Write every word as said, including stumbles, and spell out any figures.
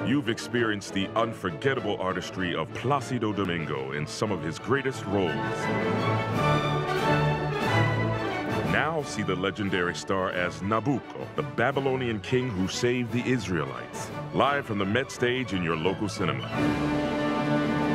You've experienced the unforgettable artistry of Plácido Domingo in some of his greatest roles. Now see the legendary star as Nabucco, the Babylonian king who saved the Israelites. Live from the Met stage in your local cinema.